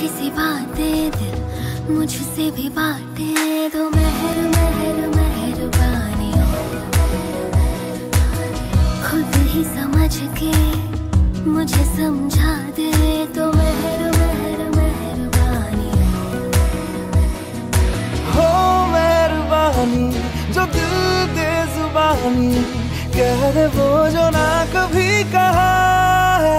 मीठी सी बातें दिल मुझसे भी बाटे तो मेहर मेहर मेहरबानी खुद ही समझ के मुझे समझा दे तो मेहर मेहर मेहरबानी हो मेहरबानी जो दिल दे जुबानी कह दे वो जो ना कभी कहा है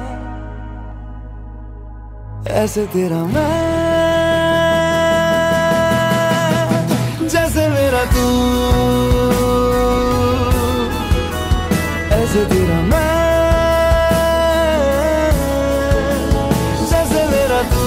ऐसे तेरा मैं जैसे मेरा तू ऐसे तेरा मैं जैसे मेरा तू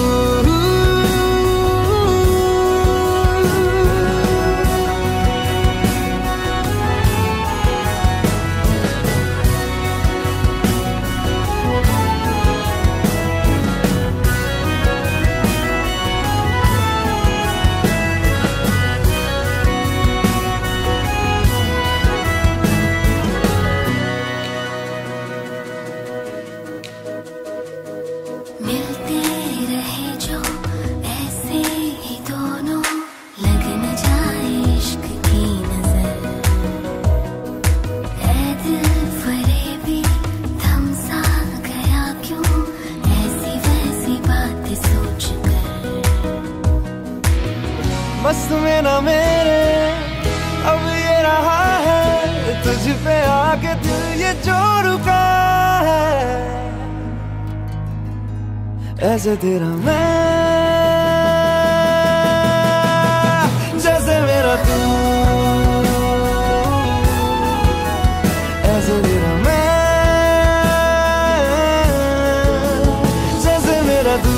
बस में ना मेरे अब ये रहा है तुझ पे आके दिल ये जो रुका है ऐसे तेरा मैं जैसे मेरा तू ऐसे तेरा मैं जैसे मेरा तू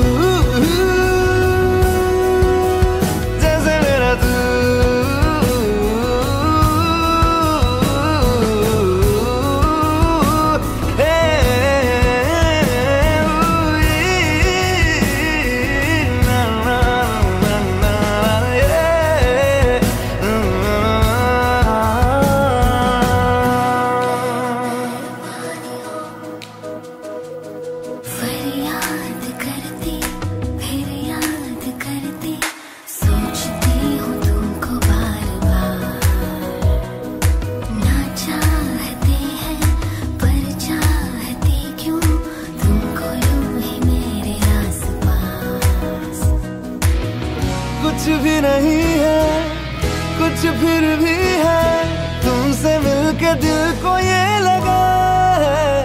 कुछ भी नहीं है कुछ फिर भी है तुमसे मिलके दिल को ये लगा है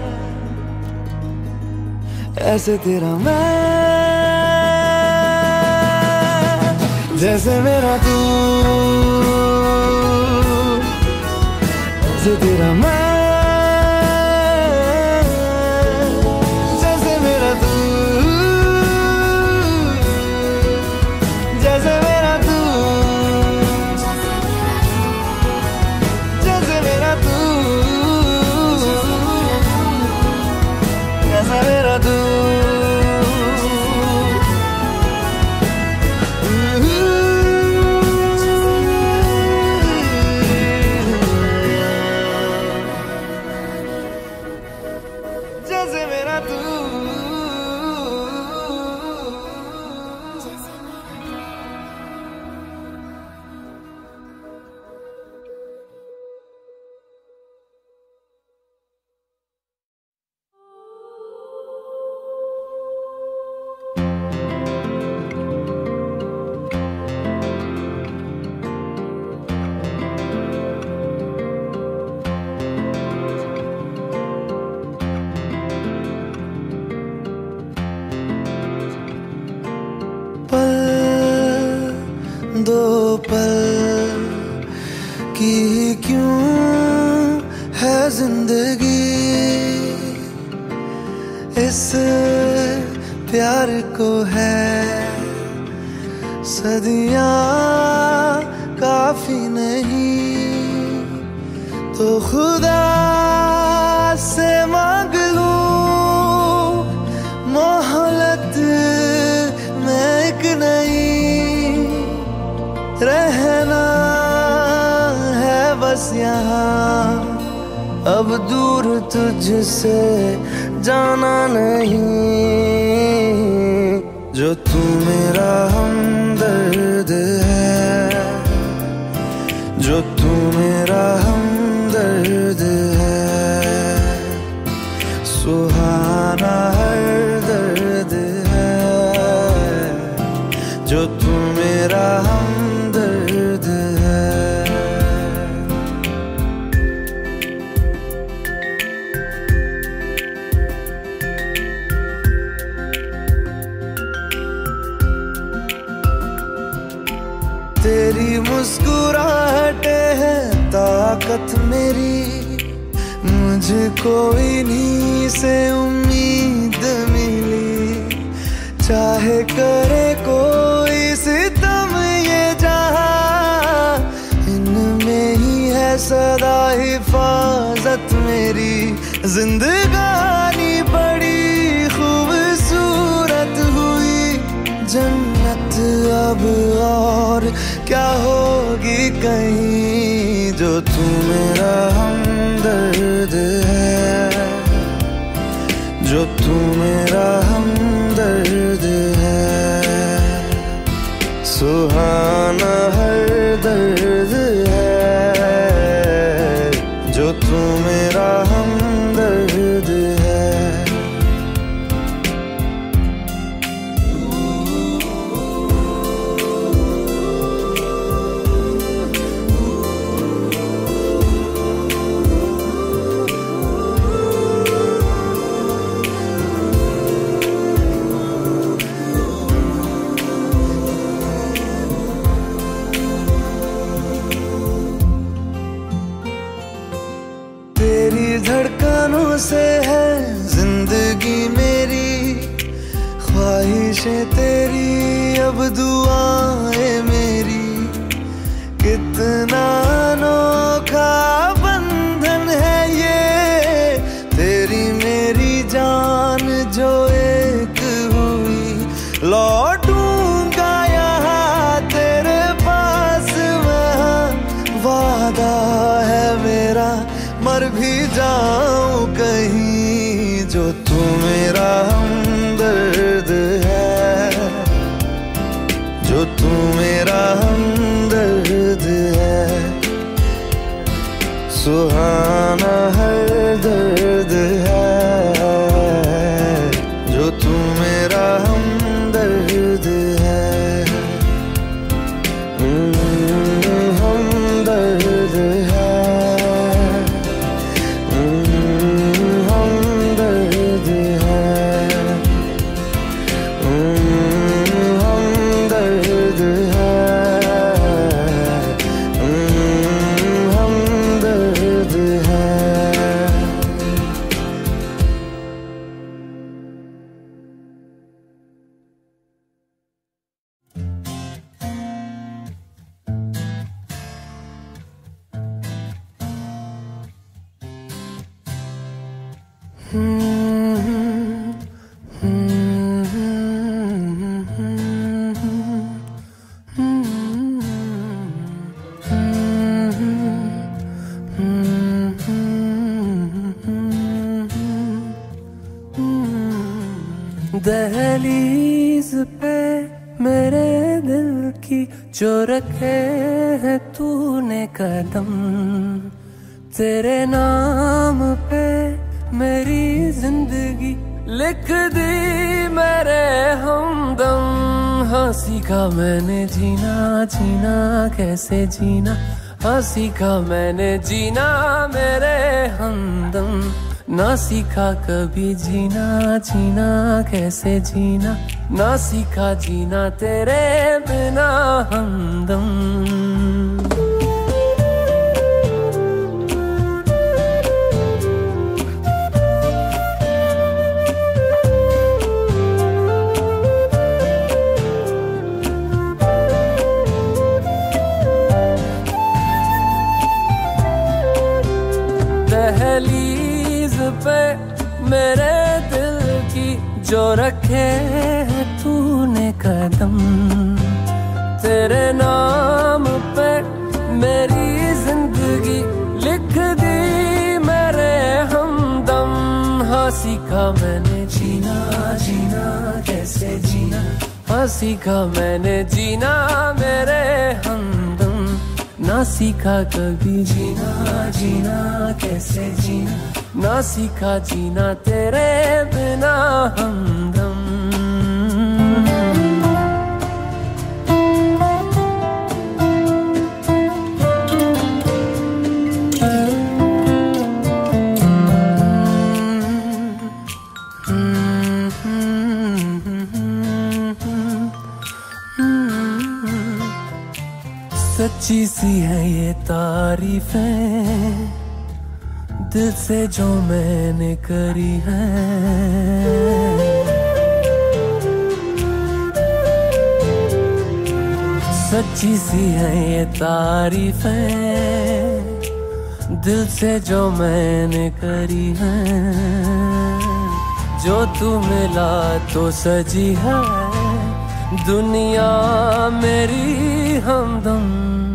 ऐसे तेरा मैं जैसे मेरा तू ऐसे तेरा मैं दो पल की क्यों है जिंदगी इस प्यार को है सदियां काफी नहीं तो खुदा से मांग लूं मोहलत में एक नई रहना है बस यहाँ अब दूर तुझसे जाना नहीं जो तू मेरा हमदर्द है, जो तू मेरा हमदर्द है, सुहाना हर दर्द है, जो तू मेरा हमदर्द है। तेरी मुस्कुराहटे है ताकत मेरी, मुझको इन्हीं से उम्मीद मिली। चाहे करे कोई सितम ये जहां, इनमें ही है सदा हिफाजत मेरी। जिंदगानी बड़ी खूबसूरत हुई, जन्नत अब और क्या होगी कहीं। जो तू मेरा हमदर्द है, जो तू मेरा हमदर्द है, सुहाना हर दर्द है, जो तू मेरा हमदर्द है। तेरी धड़कनों से है जिंदगी मेरी, ख्वाहिशें तेरी अब दुआएं मेरी। कितना अनोखा बंधन है ये, तेरी मेरी जान जो एक हुई। लौटूंगा यहाँ तेरे पास मैं, वादा है मेरा मर भी जाऊं कहीं। जो तू मेरा हमदर्द है, जो तू मेरा हमदर्द है, सुहाना हर दर्द है, जो तू मेरा हमदर्द है। हमदर्द है, दहलीज पे मेरे दिल की जो रखे है तूने कदम, तेरे नाम पे मेरी जिंदगी लिख दी मेरे हमदम। हाँ सीखा मैंने जीना, जीना कैसे जीना, हाँ सीखा मैंने जीना मेरे हमदम। ना सीखा कभी जीना, जीना कैसे जीना, ना सीखा जीना तेरे बिना हमदम। दहलीज पे मेरे दिल की जो रखे है तूने कदम, तेरे नाम पे मेरी जिंदगी लिख दी मेरे हमदम। हाँ सीखा मैंने जीना, जीना कैसे जीना, हाँ सीखा मैंने जीना मेरे हमदम, ना सीखा कभी जीना, जीना कैसे जीना, ना सीखा जीना तेरे बिना हमदम। सच्ची सी है ये तारीफें दिल से जो मैंने करी है, सच्ची सी है ये तारीफें दिल से जो मैंने करी है। जो तू मिला तो सजी है दुनिया मेरी हमदम,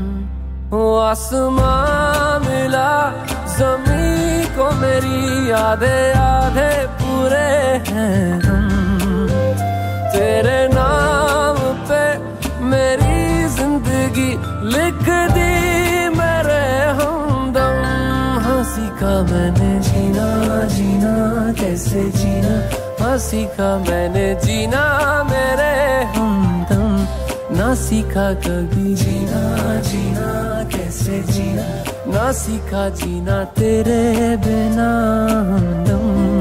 आसमां मिला ज़मीं को मेरी आधे आधे पूरे हैं हम, तेरे नाम पे मेरी जिंदगी लिख दी मेरे हमदम। हाँ सीखा मैंने जीना, जीना कैसे जीना, हाँ सीखा मैंने जीना मेरे हमदम, ना सीखा कभी जीना, जीना कैसे जीना, ना सीखा जीना तेरे बिना हमदम।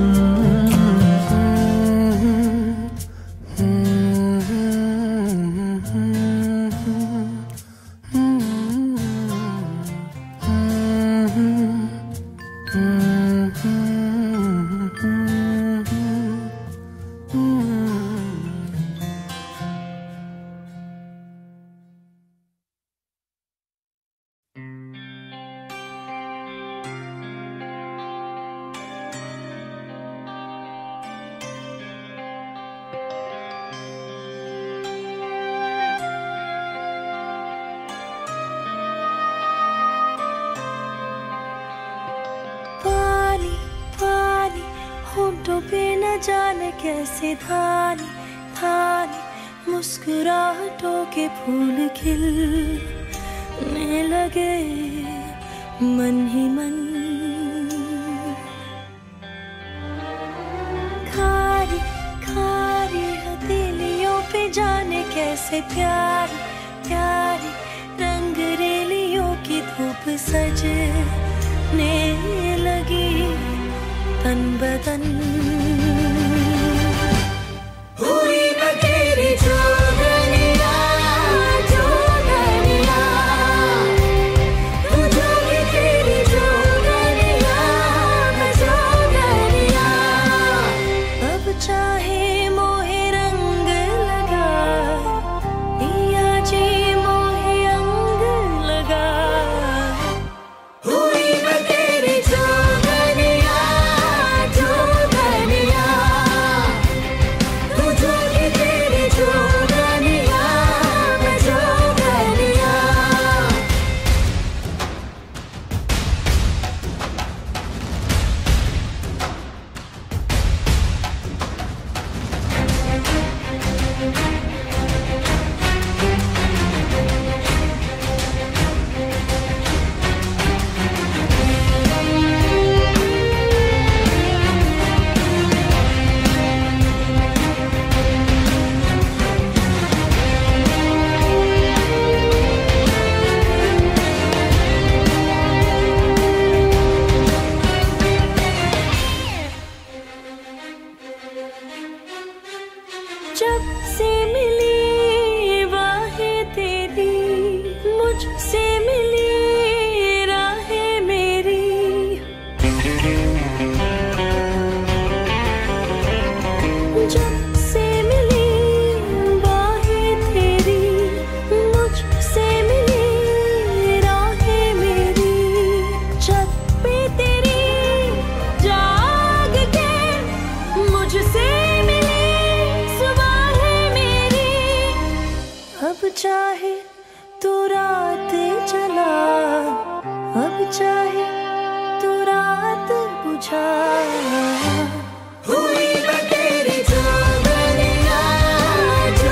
जाने कैसे धानी धानी मुस्कुराहटों के फूल खिलने लगे मन ही मन। खारी खारी हथेलियों पे जाने कैसे प्यारी प्यारी रंग रेलियों की धूप सजने लगी तन बदन। हुई मैं तेरी जोगनिया जोगनिया, तू जोगी तेरी जोगनिया मैं जोगनिया। अब चाहे मोहे रंग लगा या जी मोहे अंग लगा। हुई मैं तेरी जोगनिया जोगनिया, तू जोगी तेरी जोगनिया मैं जोगनिया। जब से मिली बाहें तेरी, मुझसे मिली राहें मेरी। जब से मिली बाहें तेरी, मुझसे मिली राहें मेरी। छत पे तेरी जाग के मुझसे अब चाहे तू रात जला, अब चाहे तू रात बुझा। हुई मैं तेरी जोगनिया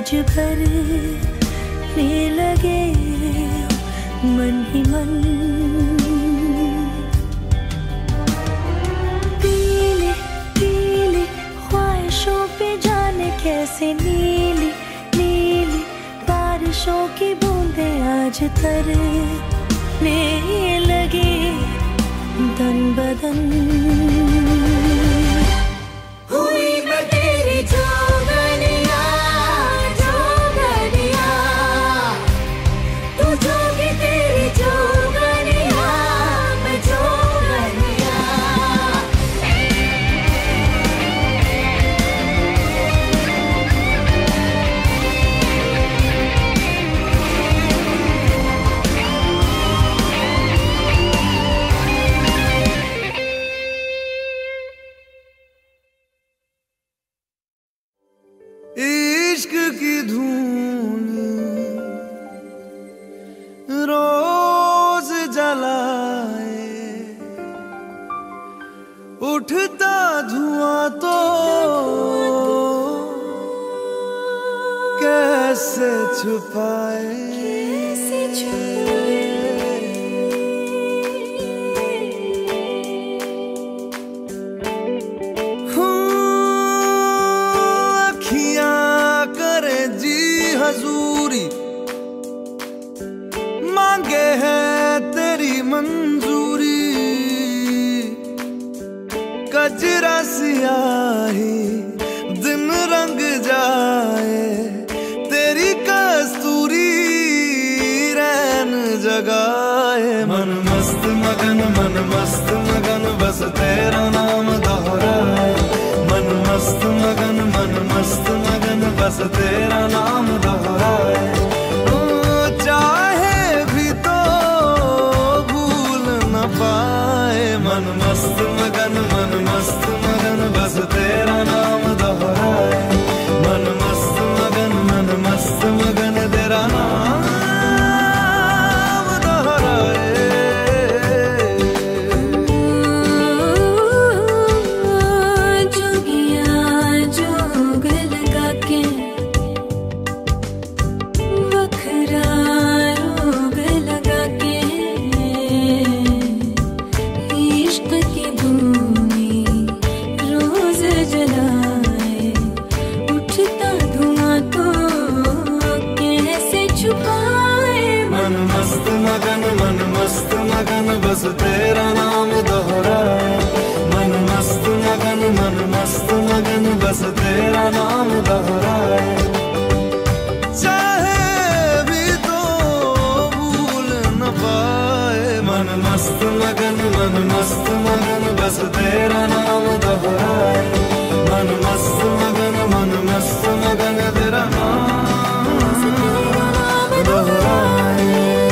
आज भर वे लगे मन ही मन। पीले पीले ख्वाहिशों पे जाने कैसे नीली नीली बारिशों की बूंदें आज तरने लगे तन बदन। हुई मैं तेरी जोगनिया जोगनिया, तू जोगी तेरी जोगनिया मैं जोगनिया। इश्क की धूम रोज जलाए, उठता धुआं तो कैसे छुपाए। हजूरी मांगे है तेरी मंजूरी, कजरा सियाही दिन रंग जाए, तेरी कस्तूरी रैन जगाए। मन मस्त मगन बस तेरा नाम दोहराए। मन मस्त मगन बस तेरा नाम दोहराए। चाहे भी तो भूल न पाए। मन मस्त मगन बस तेरा नाम दोहराए। मन मस्त मगन तेरा नाम बस तेरा नाम दोहराए। मन मस्त मगन बस तेरा नाम दोहराए। चाहे भी तो भूल न पाए। मन मस्त मगन बस तेरा नाम दोहराए। मन मस्त मगन तेरा नाम दोहराए।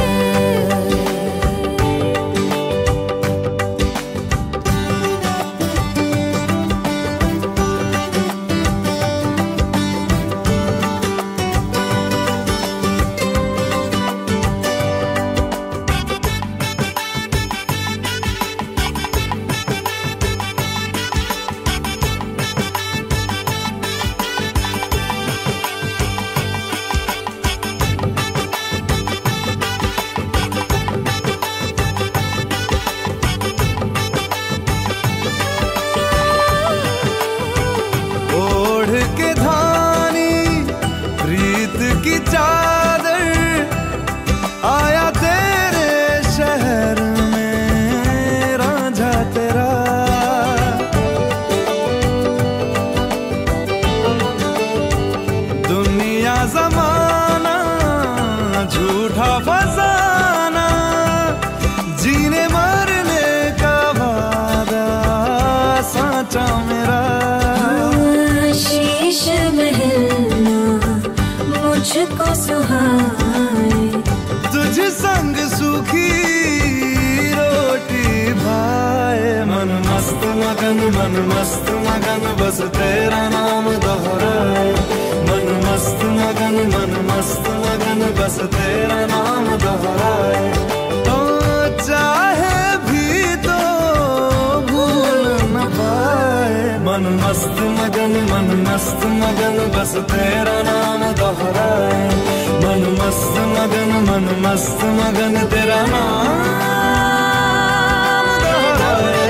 की चादर आया तेरे शहर में रांझा तेरा। दुनिया जमाना झूठा फसाना, जीने मरने का वादा साचा मेरा। शीश महलना मुझको सुहाए, तुझ संग सूखी रोटी भाए। मन मस्त मगन बस तेरा नाम दोहराए। मन मस्त मगन बस तेरा नाम दोहराए। तो चाहे भी तो भूल न पाए। मन मस्त मगन बस तेरा नाम दोहराए, मन मस्त मगन तेरा नाम दोहराए।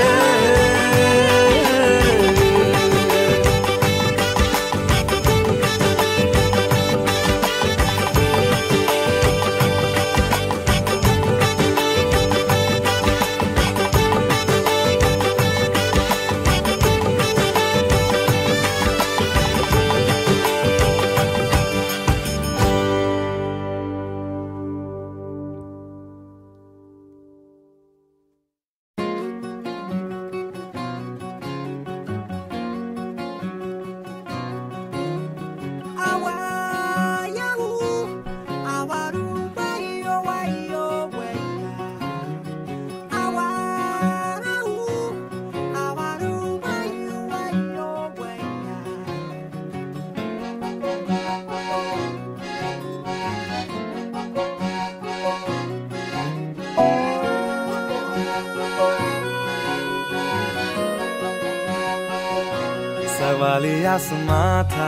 सवाली आसमां था,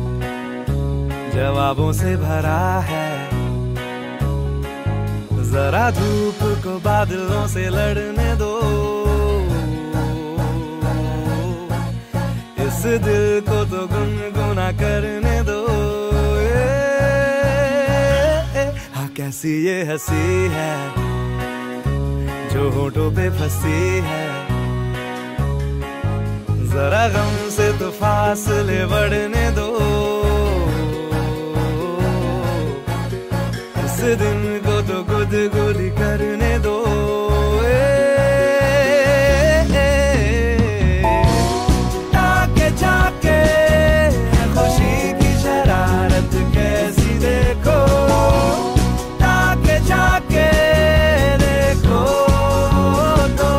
जवाबों से भरा है, जरा धूप को बादलों से लड़ने दो, इस दिल को तो गुनगुना करने दो। हाँ कैसी ये हंसी है जो होठों पे फंसी है, जरा गम से तो फासले बढ़ने दो, इस दिन को तो गुदगुद करने दो। ताके झाके खुशी की शरारत कैसी देखो, ताके झाके देखो तो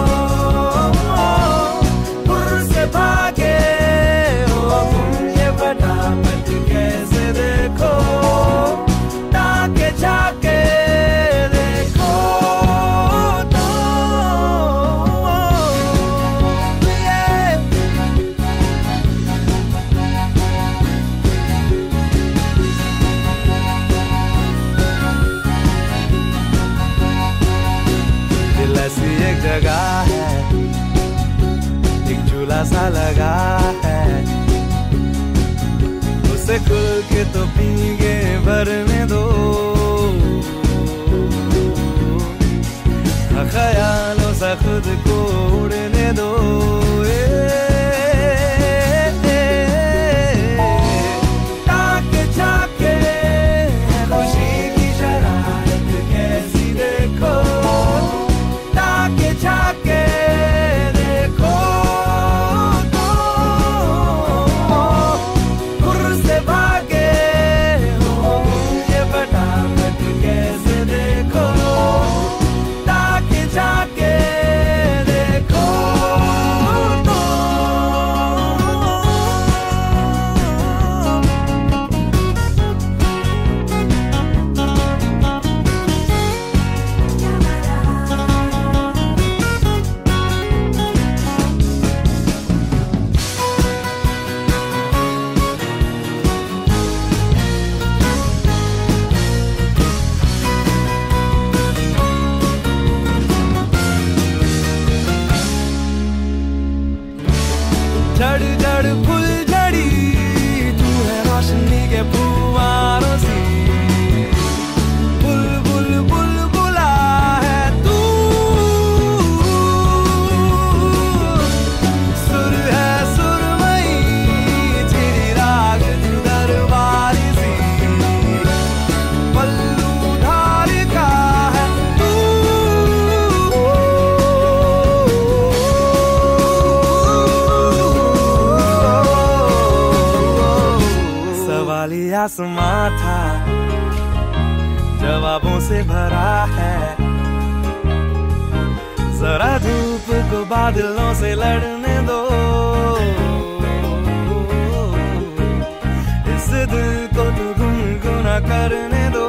भागे हो तुम ये फटाफट कैसे देखो, ताके झाके देखो तो दिल ऐसी एक जगह है, झूला सा लगा है, उसे खुल के तो पींगे भरने दो, ख्यालों से खुद को उड़ने दो। ताके झाके खुशी की शरारत कैसी देखो, ताके झाके जड़ जड़ फुल झड़ी तू है रोशनी के फुवारों सी, बुलबुल बुलबुला है तू, सुर है सुरमई चिड़ी राग दरबारी सी, पल्लू धारी का है तू। सवाली आसमां था, जवाबों से भरा है, जरा धूप को बादलों से लड़ने दो, इस दिल को तो गुनगुना करने दो।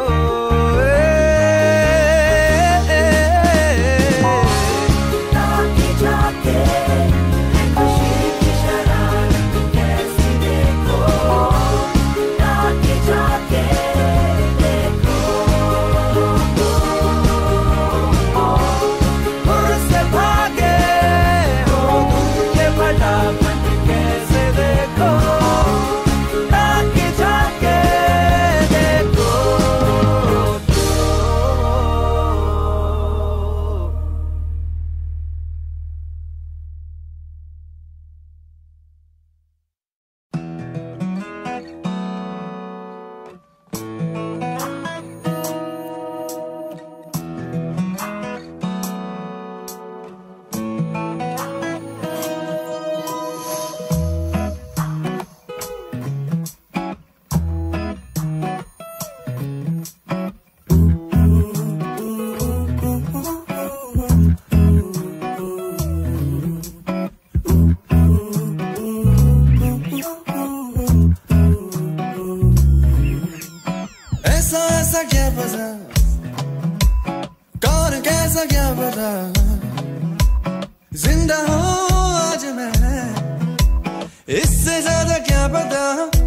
खुशी की शरारत कैसी देखो, ऐसा क्या पता जिंदा हूँ आज मैं, इससे ज्यादा क्या पता।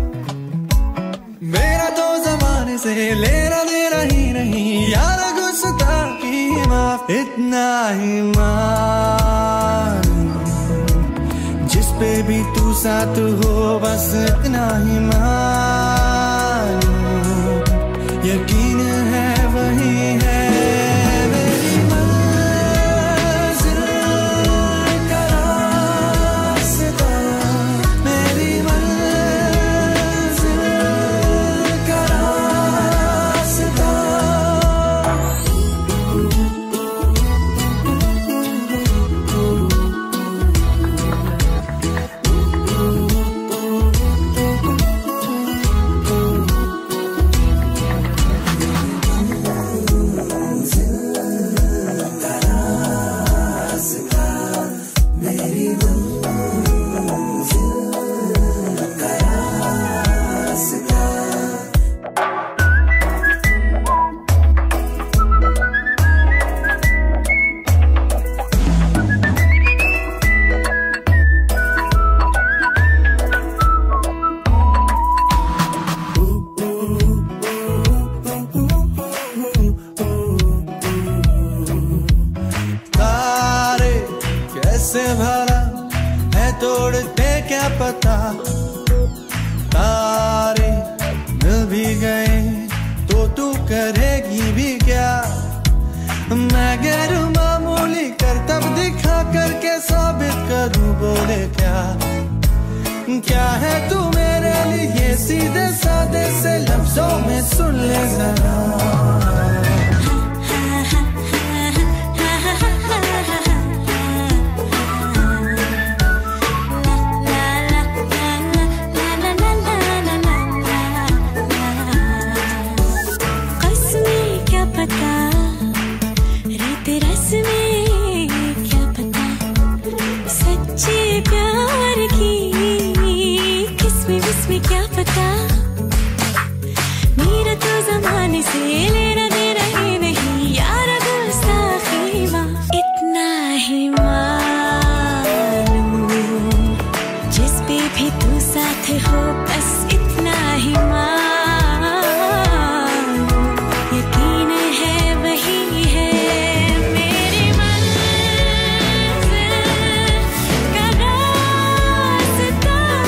मेरा तो जमाने से लेना देना ही नहीं, यार गुस्ताखी माफ, इतना ही मान जिस पे भी तू साथ हो, बस इतना ही मान, यकीन है वही है मेरी मंजिल का रास्ता, मेरी मंजिल का रास्ता। भला है तोड़ते क्या पता, तारे मिल भी गए तो तू करेगी भी क्या। मैं गैर मामूली करतब दिखा करके साबित करूं, बोले क्या क्या है तू मेरे लिए, सीधे सादे से लफ्जों में सुन ले जरा। क्या पता मेरा तो जमाने से लेना देना ही नहीं, यार गुस्ताखी माफ, इतना ही मालूम जिस पे भी तू साथ हो, बस इतना ही मालूम, यकीन है वही है मेरी मंजिल का रास्ता।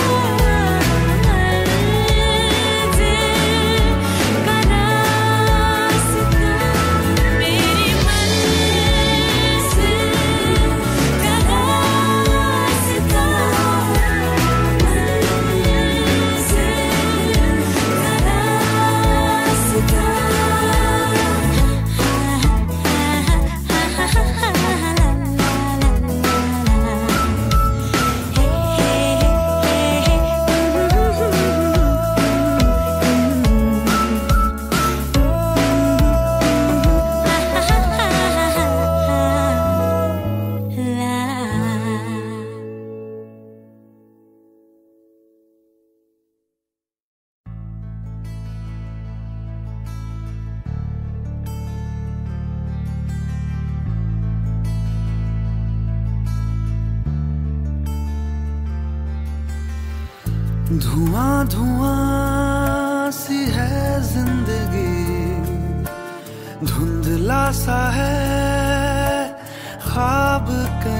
धुआं धुआं सी है जिंदगी, धुंधला सा है ख्वाब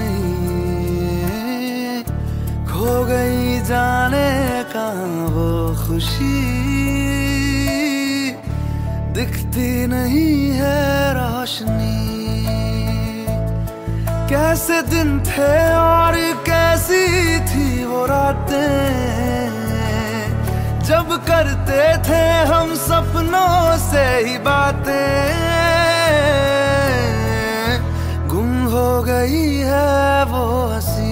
कहीं, खो गई जाने कहाँ वो खुशी, दिखती नहीं है रोशनी। कैसे दिन थे और कैसी थी वो रातें, जब करते थे हम सपनों से ही बातें, गुम हो गई है वो हंसी।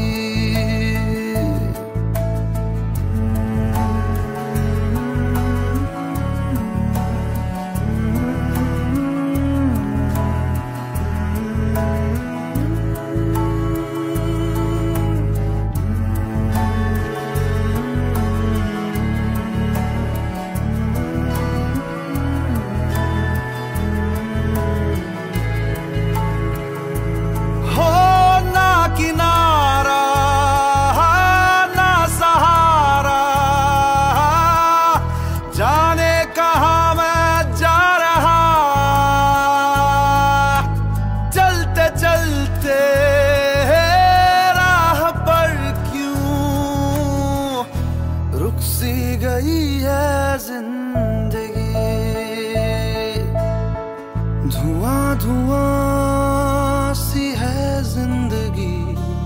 धुआं धुआं सी है जिंदगी,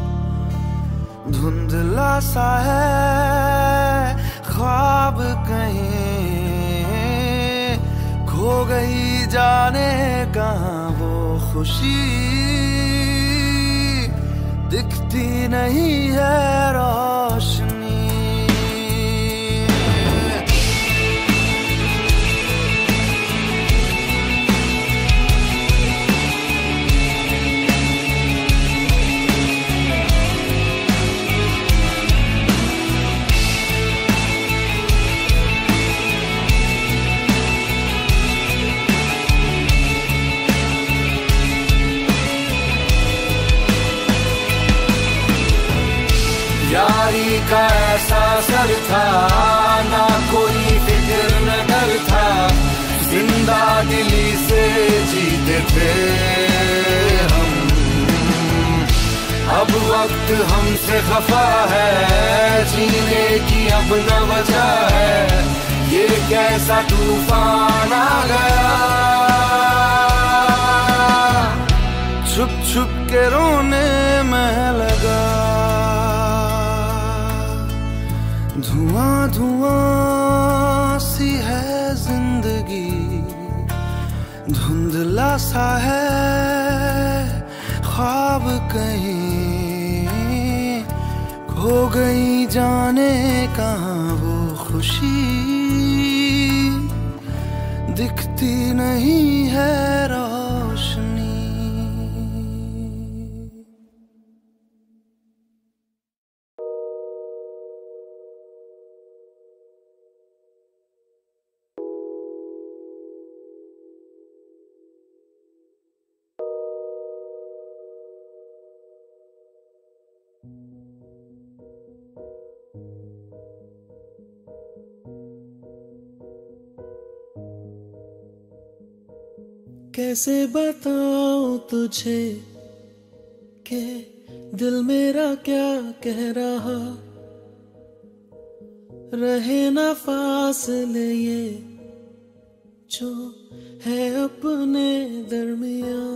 धुंधला सा है ख्वाब कहीं, खो गई जाने कहाँ वो खुशी, दिखती नहीं है रोशनी। यारी का ऐसा असर था, ना कोई फिक्र न डर था, जिंदा दिली से जीते थे हम। अब वक्त हमसे खफा है, जीने की अब न वजह है, ये कैसा तूफान आ गया। छुप छुप के रोने में लगा, धुआं धुआं सी है जिंदगी, धुंधला सा है ख्वाब कहीं, खो गई जाने कहाँ वो खुशी, दिखती नहीं है रोशनी। कैसे बताऊं तुझे कि दिल मेरा क्या कह रहा, रहे ना फासले ये जो है अपने दरमियां।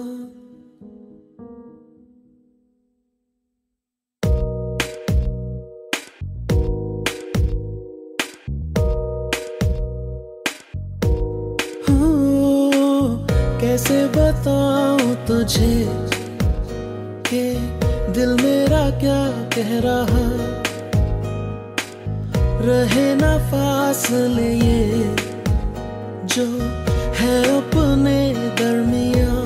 कैसे बताऊं तुझे कि दिल मेरा क्या कह रहा, रहे ना फासले ये जो है अपने दरमियां।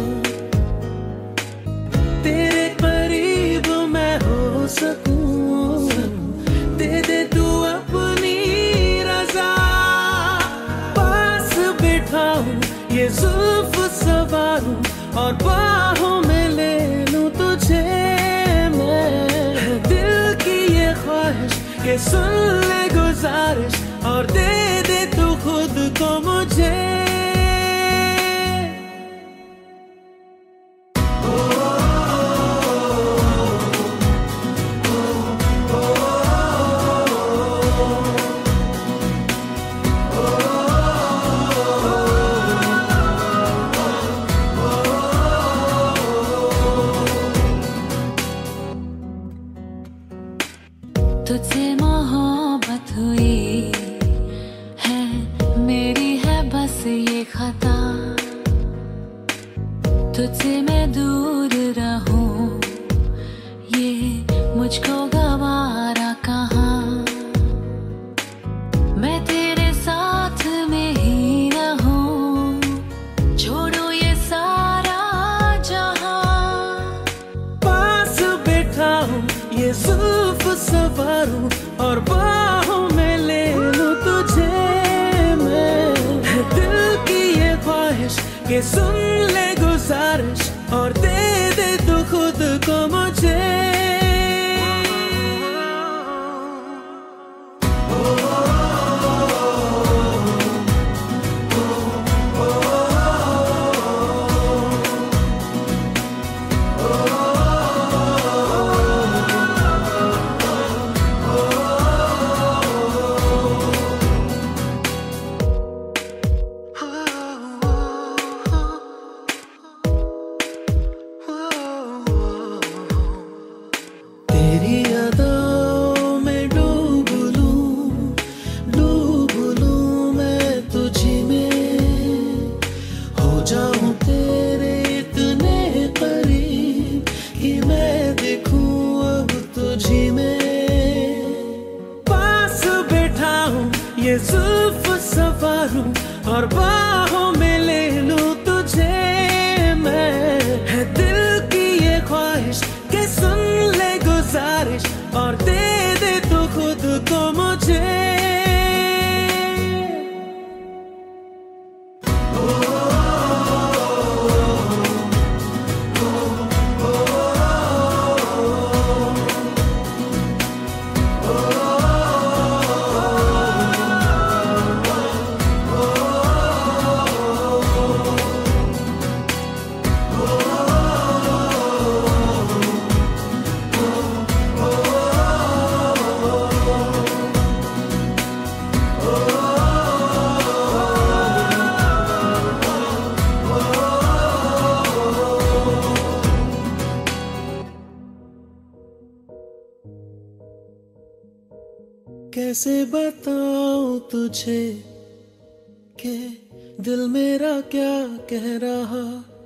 तेरे करीब मैं हो सकूं, दे दे तू अपनी रज़ा, पास बिठाऊं ये जुल्फ सवारूं और बाहों में ले लूं तुझे मैं। दिल की ये ख्वाहिश कि सुन ले गुजारिश और दे दे तू खुद को मुझे। तुझसे मोहब्बत हुई है, मेरी है बस ये खता, तुझसे मैं दूर रहूं ये मुझको गवारा कहाँ। मैं तेरे साथ में ही रहूं, छोड़ो ये सारा जहां, पास बैठाऊं ये जुल्फ सवारूं और बाहों में ले लूं तुझे मैं। दिल की ये ख्वाहिश कि सुन ले गुजारिश और दे दे तू खुद को मुझे। कैसे बताऊं तुझे कि दिल मेरा क्या कह रहा।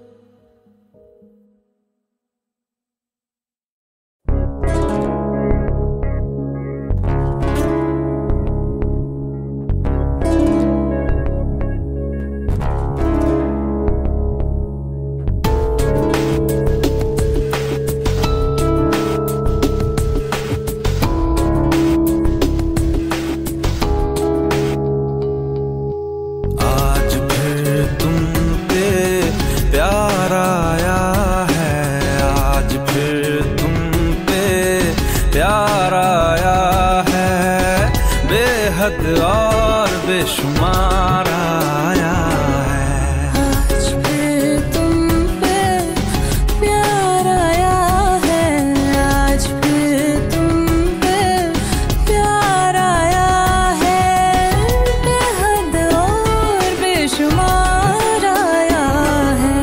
और बेशुमार आया है। आज फिर तुम पे प्यार आया है। आज फिर तुम पे प्यार आया है। बेहद और बेशुमार आया है।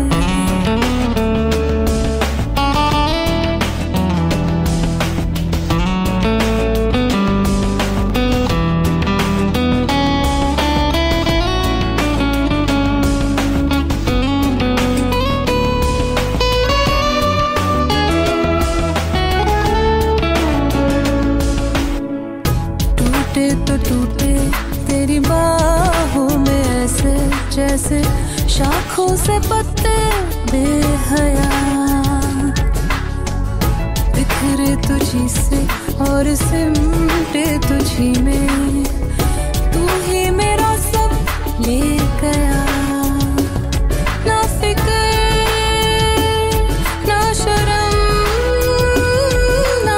तो टूटे तेरी बाहों में ऐसे जैसे शाखों से पत्ते बेहया। बिखरे तुझी से और सिमटे तुझी में, तू ही मेरा सब ले गया। ना फिक्र ना शर्म ना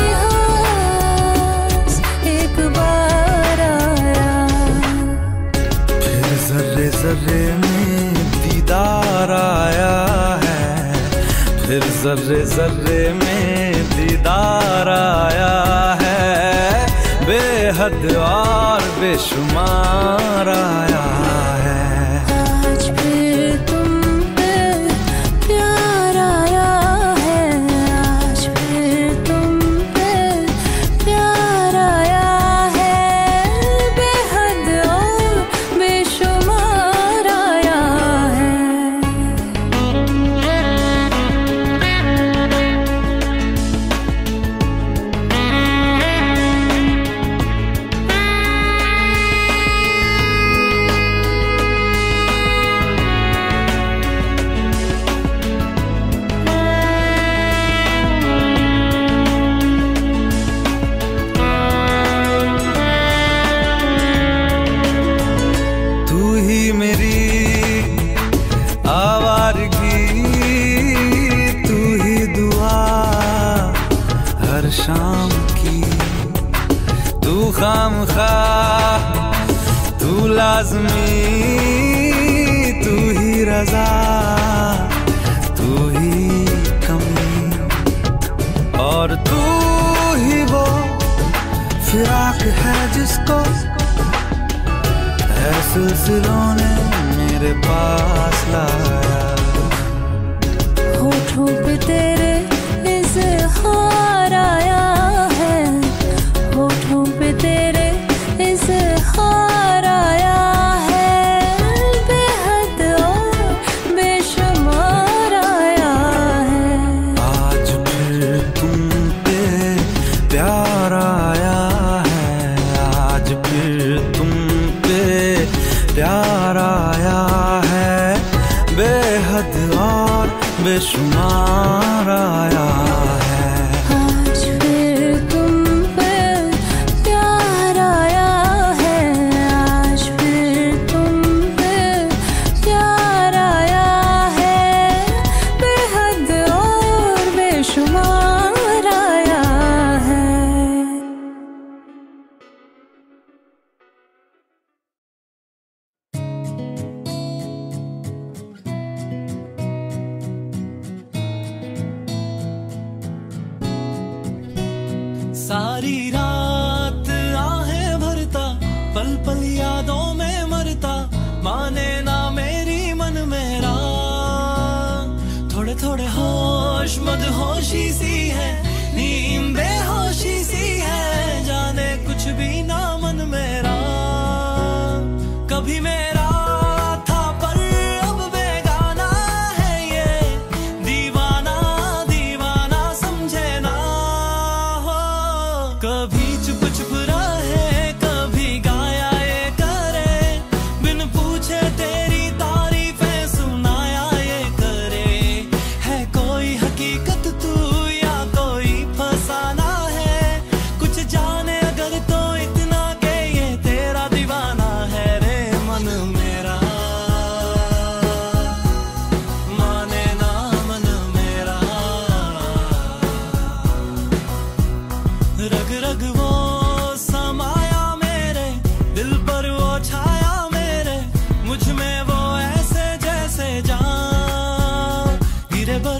लिहाज, एक बार आया। फिर जर्रे जर्रे में दीदार आया है। फिर जर्रे जर्रे में दीदार आया है। बेहद और बेशुमार आया है। आज फिर तुम पे प्यार आया है। आज फिर तुम पे प्यार आया है। बेहद और बेशुमार आया है। तू ही मेरी आवारगी, तू ही दुआ हर शाम की। तू खामखा तू लाज़मी, तू ही रज़ा तू ही कमी। और तू ही वो फिराक है जिसको है सिलसिलों ने मेरे पास लाया। होठों पे तेरे इज़हार आया है। होठों पे तेरे इज़हार आया है। बेहद और बेशुमार आया है। आज फिर तुम पे प्यार आया है। आज फिर तुम पे प्यार आया है। बेहद और बेशुमार आया है। आज फिर तुम पे प्यार आया है। आज फिर तुम पे प्यार आया है। बेहद और बेशुमार आया है। सारी रात आहें भरता, पल पल यादों में मरता। माने ना मेरी मन मेरा, थोड़े थोड़े होश मदहोशी सी है। नींद बेहोशी सी है, जाने कुछ भी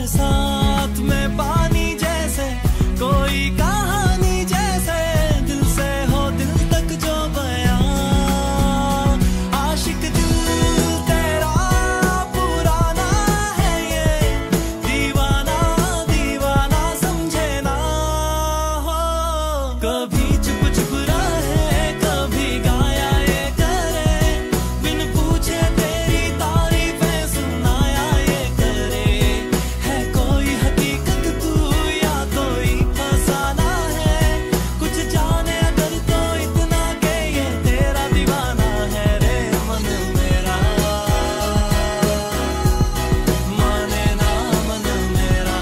बरसात में पानी जैसे, कोई कहानी जैसे, दिल से हो दिल तक जो बयां, आशिक दिल तेरा पुराना है ये, दीवाना दीवाना समझे ना हो। कभी चुप चुप रहे, कभी गाया ये करे, बिन पूछे तेरी तारीफें सुनाया ये करे। है कोई हकीकत तू या कोई फसाना है, कुछ जाने अगर तो इतना के ये तेरा दीवाना है रे मन मेरा, माने ना मन मेरा।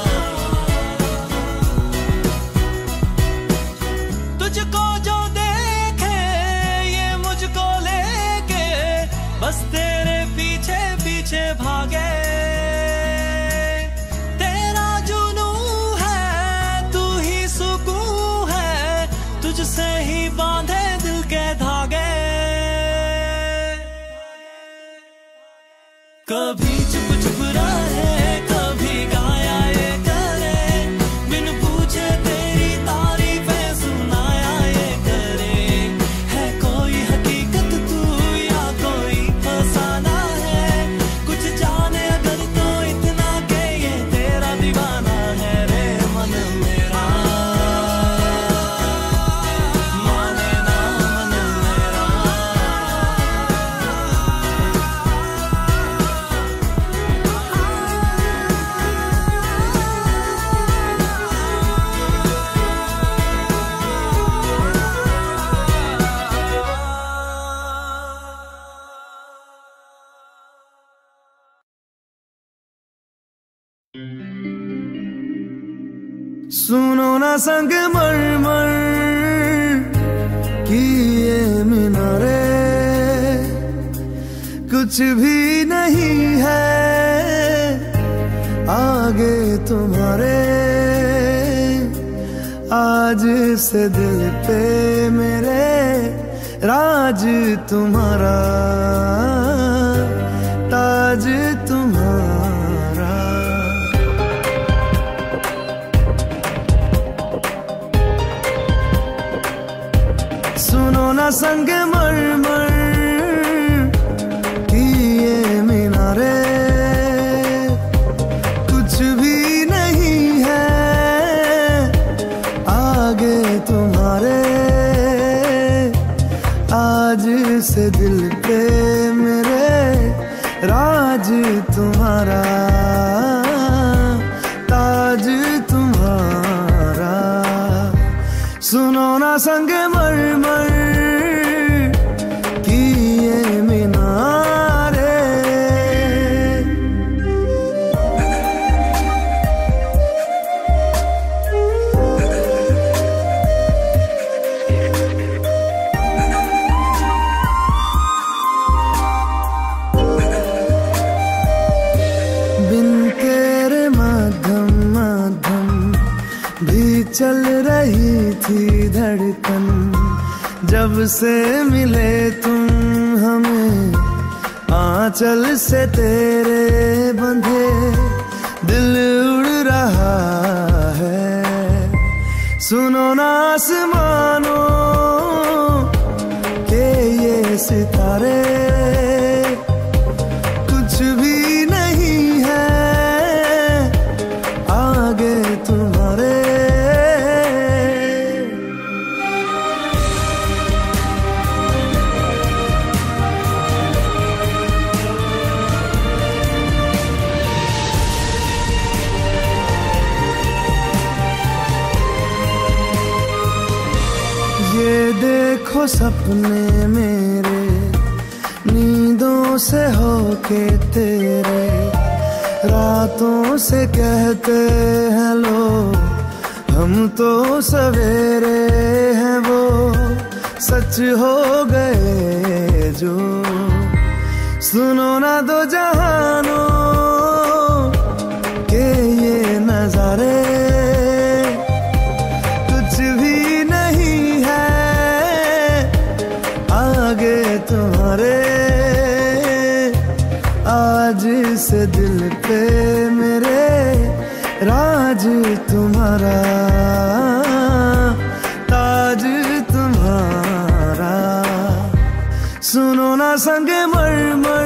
तुझको जो देखे ये मुझको लेके, बस तेरे पीछे पीछे भागे। तेरा जुनू है तू ही सुकून है, तुझसे ही बांधे दिल के धागे। कभी चुप चुप रहे, कभी गाया ये करे, बिन पूछे तेरी तारीफें सुनाया ये करे। है कोई हकीकत तू या कोई फसाना है, कुछ जाने अगर तो इतना के ये तेरा दीवाना है रे मन मेरा, माने ना मन मेरा। सुनो ना संग मरमर की ये मीनारे, कुछ भी नहीं है आगे तुम्हारे। आज से दिल पे मेरे राज तुम्हारा, ताज तुम्हारा। सुनो ना संग मरमर की ये मीनारे, कुछ भी नहीं है आगे तुम्हारे। आज से दिल पे मेरे राज तुम्हारा, ताज तुम्हारा। सुनो ना संग मरमर की ये मीनारे। बिन तेरे मध्यम मध्यम भी चल रही थी धड़कन, जब से मिले तुम हमें आंचल से तेरे बंधे दिल उड़ रहा है। सुनो ना आसमानों के ये सितारे, कुछ भी नहीं है आगे तुम्हारे। ये देखो सपने मेरे नींदों से होके तेरे, रातों से कहते हैं लोग हम तो सवेरे हैं, वो सच हो गए जो। सुनो ना दो जहानों के ये नजारे, कुछ भी नहीं है आगे तुम्हारे। आज से दिल पे मेरे ताज तुम्हारा, ताज तुम्हारा। सुनो ना संगे मरमर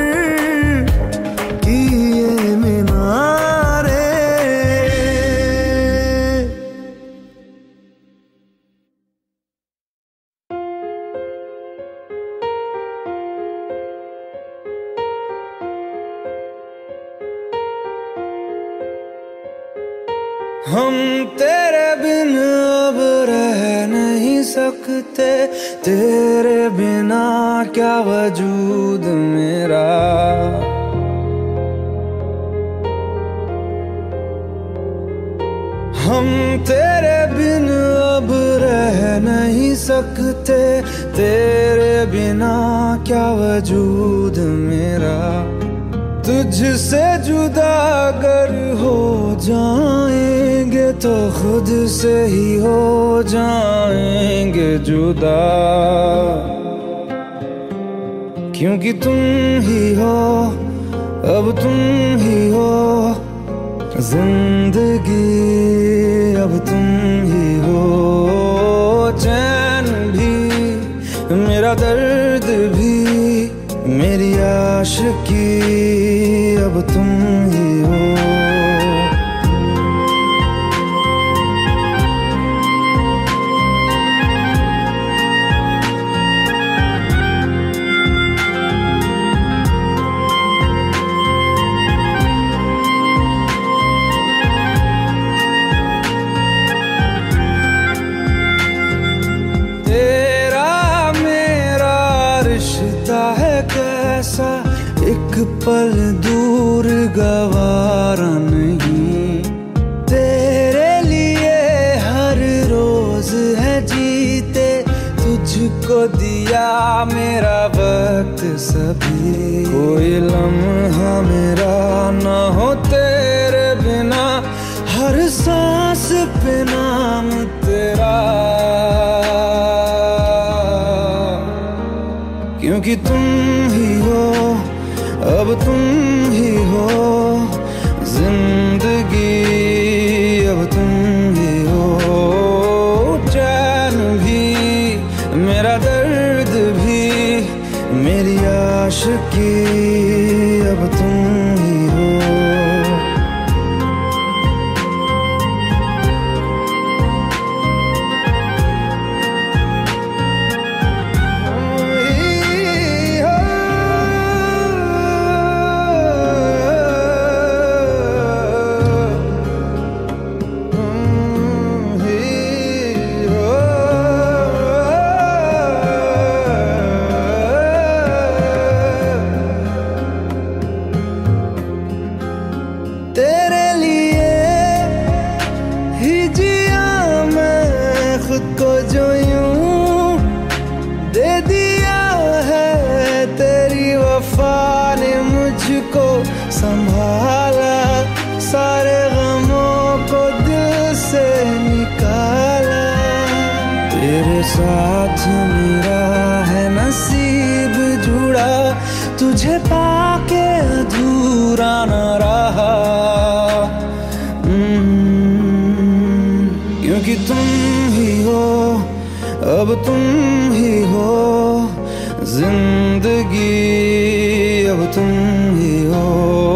की ये मीनारे। हम तेरे बिन अब रह नहीं सकते, तेरे बिना क्या वजूद मेरा। हम तेरे बिन अब रह नहीं सकते, तेरे बिना क्या वजूद मेरा। तुझसे जुदा अगर हो जाएंगे तो खुद से ही हो जाएंगे जुदा। क्योंकि तुम ही हो, अब तुम ही हो जिंदगी, अब तुम ही हो। चैन भी मेरा दर्द भी मेरी आशिकी, अब तुम ही हो। तेरा मेरा रिश्ता है कैसा, एक पल दूर गवारा नहीं। तेरे लिए हर रोज है जीते, तुझको दिया मेरा वक्त सभी। कोई लम्हा मेरा ना हो तेरे बिना, हर सांस पे नाम तेरा। क्योंकि तुम ही हो, अब तुम ही हो जिंदगी, अब तुम ही हो। चैन भी मेरा दर्द भी मेरी आशिकी, अब तुम ही हो। तेरे लिए ही जिया मैं खुद को, जो यूं दे दिया है तेरी वफा ने मुझको संभाला। सारे गमों को दिल से निकाला, तेरे साथ मेरा है नसीब जुड़ा, तुझे पाके अधूरा न रहा। क्योंकि तुम ही हो, अब तुम ही हो जिंदगी, अब तुम ही हो।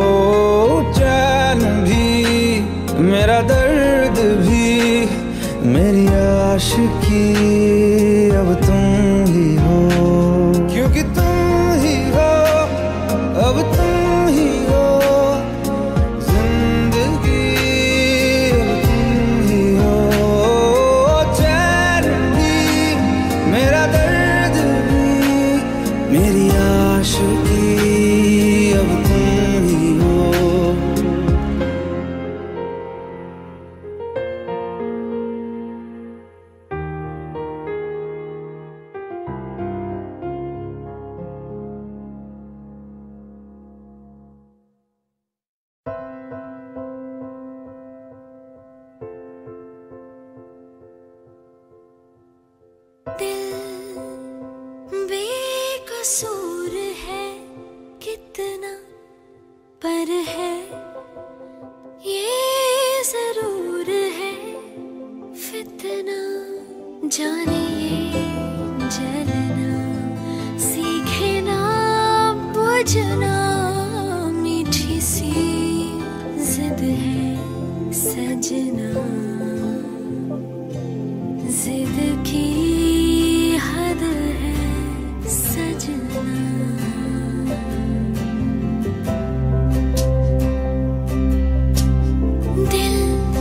चैन भी मेरा दर्द भी मेरी आशिकी, अब तुम ही हो। क्योंकि तुम ही हो, अब तुम ही हो जिंदगी, अब तुम ही हो। चैन भी मेरा दर्द भी मेरी आशिकी, अब तुम ही हो। दिल बेकसूर है कितना, पर है ये जरूर जाने ये जलना सीखे ना बुझना, मीठी सी जिद है सजना, जिद की हद है सजना। दिल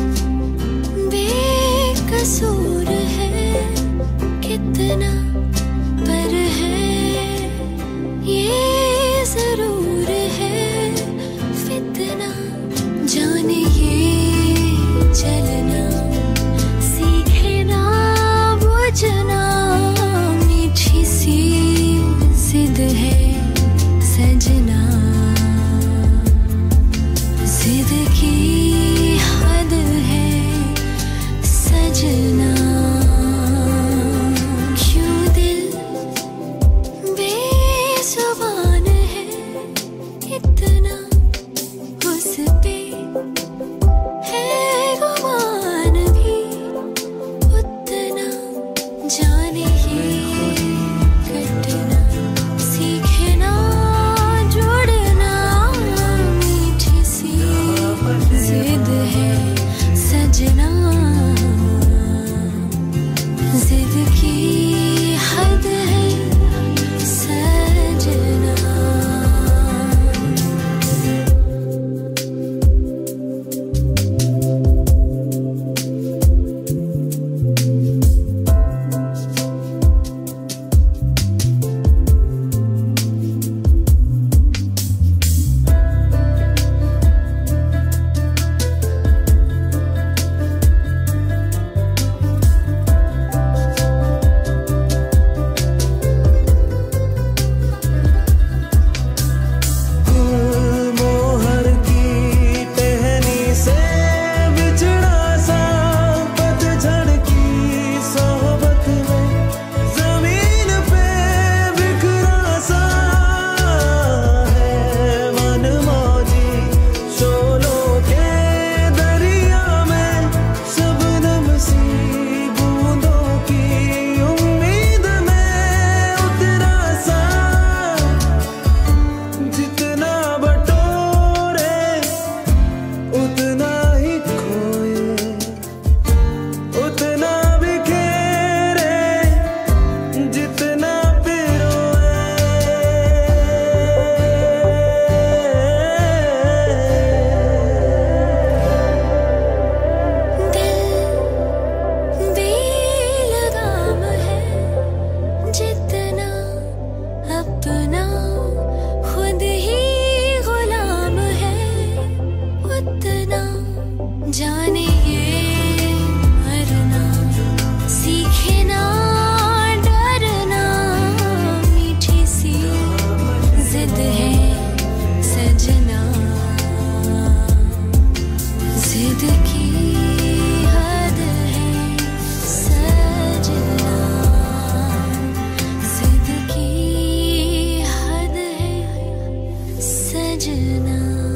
बेकसूर है कितना, पर है ये जरूर है फितना, जाने ये चलना सीखे ना बुझना, मीठी सी जिद है सजना, जिद की हद है सजना। क्यों दिल बेजुबान है इतना, उस पे है गुमान भी उतना, जाने ये कटना सीखे ना जुड़ना, मीठी सी जिद है सजना, जिद की हद है सजना। मोहर की टहनी से बिछड़ा सा, पतझड़ की सोहबत में जमीन पे बिखरा सा है मन मौजी, शोलों के दरिया में शबनम सी बूंदों की उम्मीद में उतरा सा, जितना बटोरे उतना ही खोए, उतना बिखेरे जितना पिरोए। दिल बेलगाम है जितना, अपना खुद ही गुलाम है उतना, जाने ये मरना सीखे ना डरना, मीठी सी जिद है सजना, जिद की हद है सजना, जिद की हद है सजना।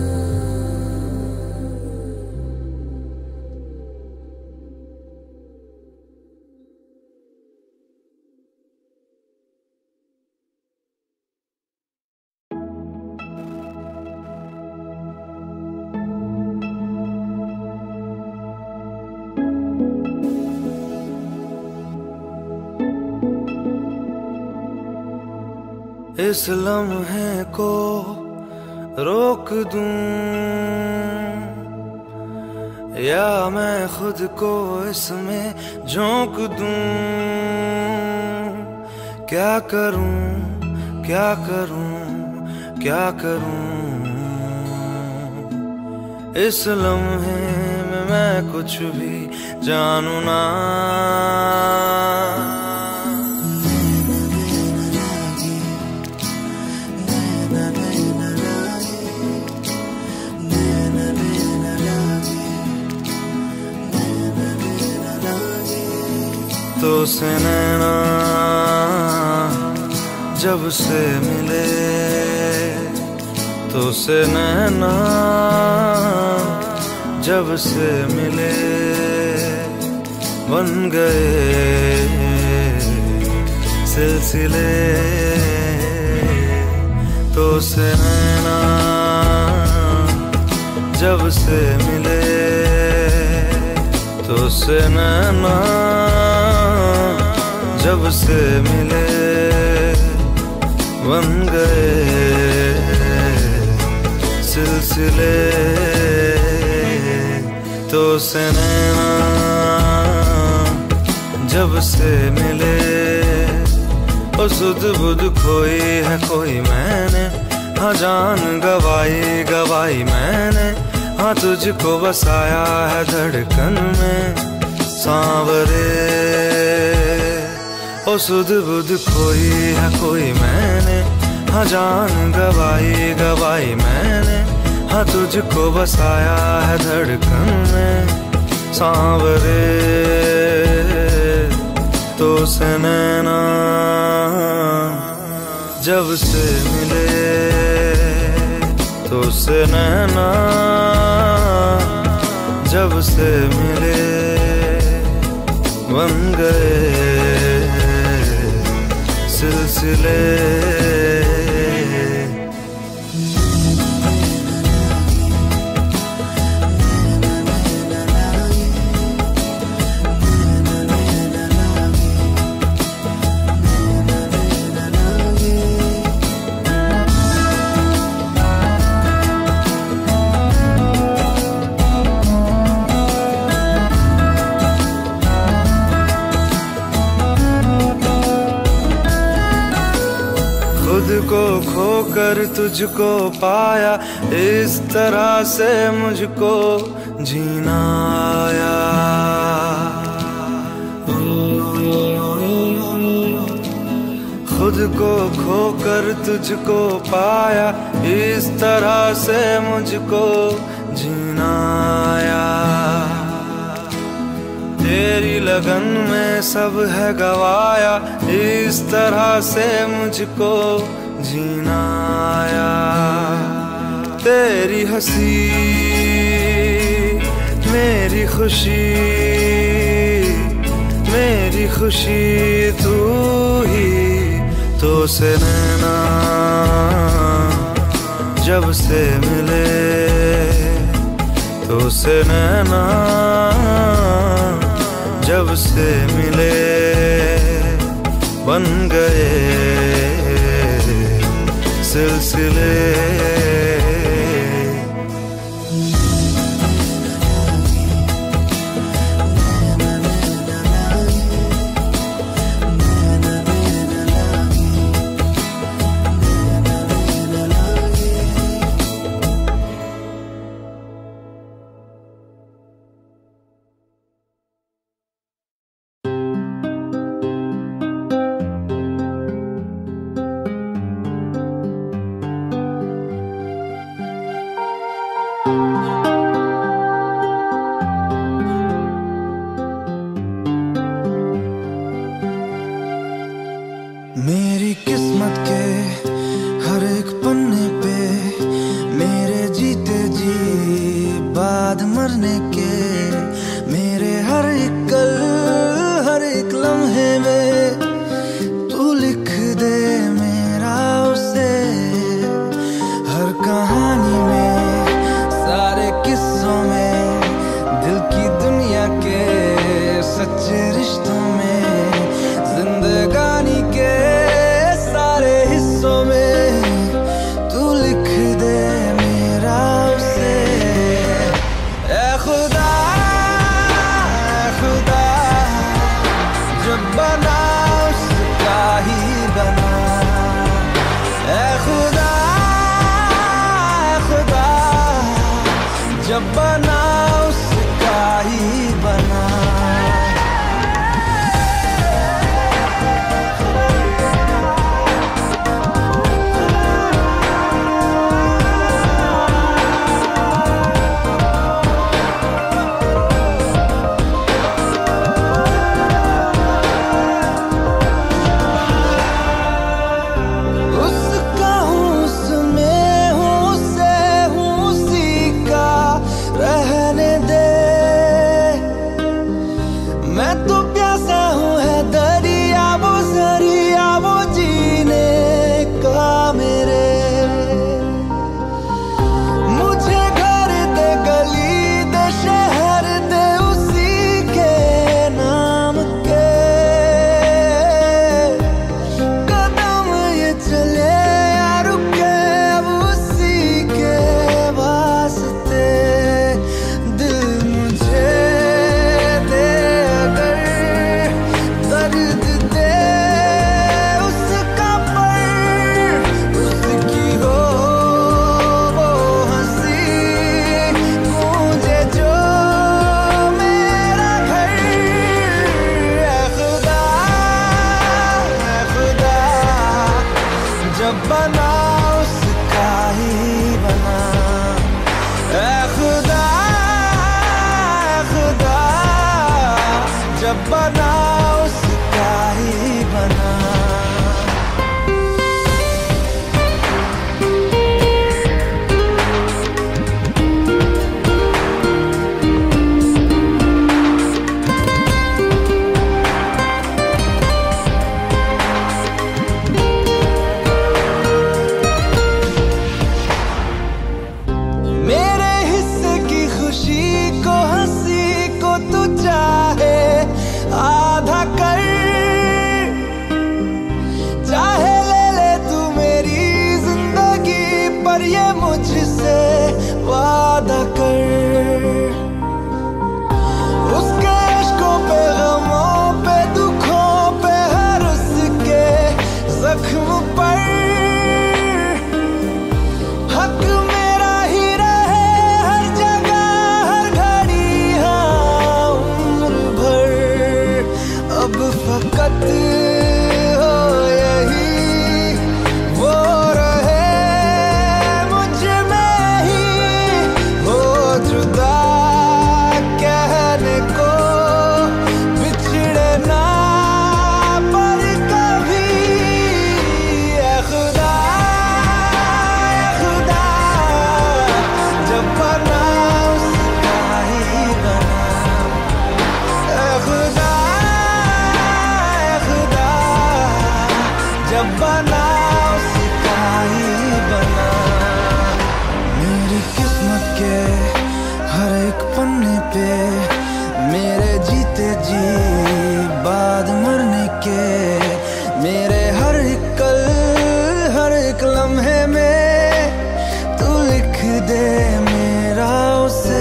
इस लम्हे को रोक दूं या मैं खुद को इसमें झोंक दूं, क्या करूं क्या करूं क्या करूं, इस लम्हे में मैं कुछ भी जानू ना। तो से नैना जब से मिले, तो से नैना जब से मिले, बन गए सिलसिले तो से नैना जब से मिले, तो से नैना जब से मिले बन गए सिलसिले तो से नैना जब से मिले। ओ सुध बुध खोई है कोई मैंने, हाँ जान गवाई गवाई मैंने, हाँ तुझको बसाया है धड़कन में सांवरे। ओ सुध बुध खोई है कोई मैंने, हाँ जान गवाई गवाई मैंने, हाँ तुझको बसाया है धड़कन में सांवरे। तो से नैना जब से मिले, तो से नैना जब से मिले बन गए सिलसिले। खुद को खोकर तुझको पाया, इस तरह से मुझको जीना आया। खुद को खोकर तुझको पाया, इस तरह से मुझको जीना आया। तेरी लगन में सब है गवाया, इस तरह से मुझको जीना आया। तेरी हंसी मेरी खुशी, मेरी खुशी तू ही। तो से नैना जब से मिले, तो से नैना जब से मिले बन गए सिलसिले। मेरी किस्मत के हर एक पन्ने पे, मेरे जीते जी बाद मरने के, मेरे हर एक कल हर एक लम्हे में तू लिख दे मेरा उसे। हर कहानी में सारे किस्सों में, दिल की दुनिया के सच्चे रिश्तों में, जिंदगानी के सारे हिस्सों में तू लिख दे मेरा उसे। ऐ खुदा जब बना उसका ही बना। ऐ खुदा जब बना उसका ही बना। बना उसका ही बना। मेरे हिस्से की खुशी को हंसी को तू चाहे आधा कर, चाहे ले ले तू मेरी जिंदगी पर ये मुझसे वादा कर। उसके इश्कों पे गमों पे दुखों पे हर उसके जख्म पर हक मेरा ही रहे हर जगह हर घड़ी हाँ उम्र भर। अब फकत हो यही वो रहे मुझ में ही हो जुदा कहने को बिछड़े ना पर कभी। ऐ खुदा जब बना उसका ही बना। ऐ खुदा जब बना उसका ही बना। मेरी किस्मत के हर एक पन्ने पे मेरे जीते जी बाद मरने के मेरे हर एक कल हर एक लम्हे में तू लिख दे मेरा उसे।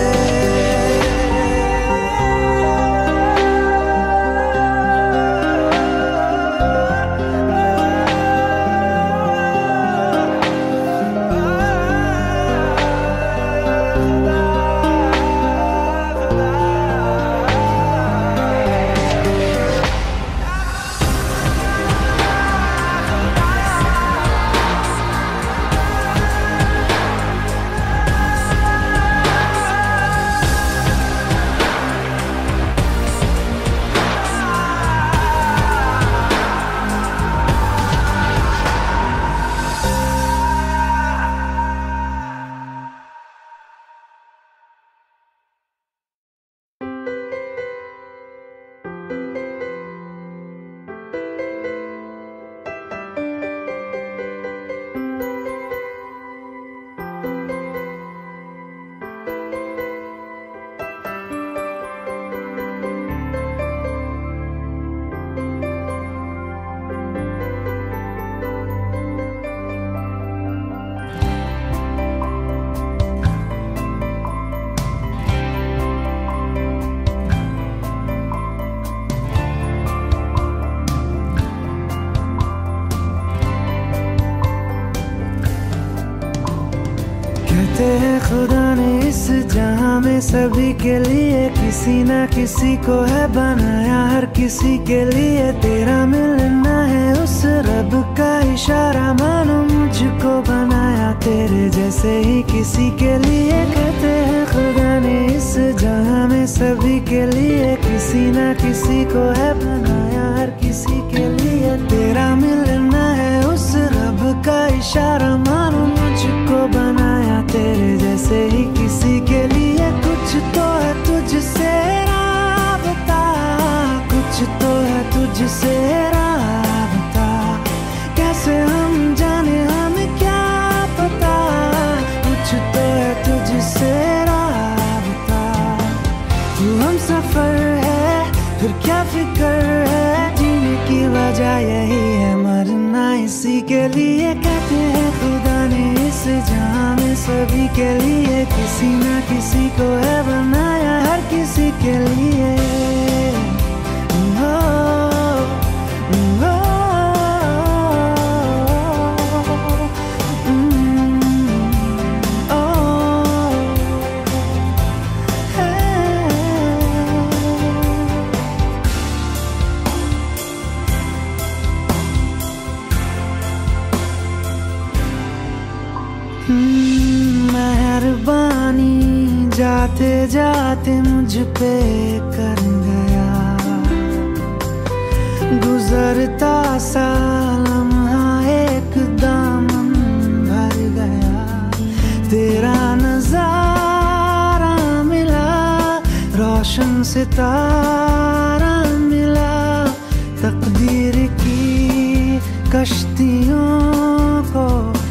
कहते हैं खुदा ने इस जहां में सभी के लिए किसी ना किसी को है बनाया, हर किसी के लिए तेरा मिलना है उस रब का इशारा। मानो मुझको बनाया तेरे जैसे ही किसी के लिए। कहते हैं खुदा ने इस जहां में सभी के लिए किसी ना किसी को है बनाया, हर किसी के लिए तेरा मिलना है उस रब का इशारा। मानो मुझको बनाया तेरे जैसे ही किसी के लिए। कुछ तो है तुझसे राबता, कुछ तो है तुझसे राबता, कैसे हम जाने हमें क्या पता। कुछ तो है तुझसे राबता, तू हम सफर है फिर क्या फिक्र है। जीने की वजह यही है मरना इसी के लिए। कहते हैं खुदा ने इस जहां में सभी के लिए किसी ना किसी को है बनाया, हर किसी के लिए। मेहरबानी जाते जाते मुझ पे कर गया, गुजरता सा लम्हा एक दामन भर गया, तेरा नजारा मिला, रोशन सितारा मिला, तकदीर की कश्तियों को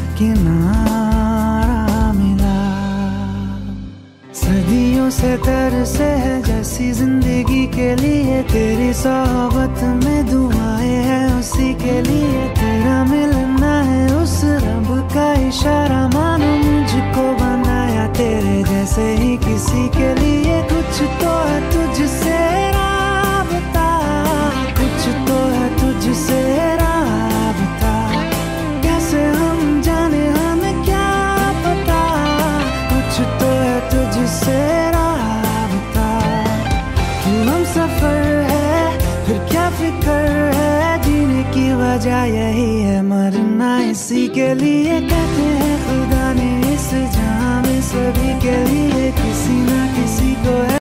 किनारा मिला। सदियों से तरसे है जैसी जिंदगी के लिए, तेरी सोहबत में दुआएं हैं उसी के लिए, तेरा मिलना है उस रब का इशारा, मानो मुझको बनाया तेरे जैसे ही किसी के लिए। कुछ तो है तुझसे राबता, कुछ तो है तुझसे राबता, कैसे हम जाने हमें क्या पता, कुछ तो है तुझसे राबता। क्यों हम सफर है फिर क्या फिक्र है, जीने की वजह यही है, मरना इसी के लिए।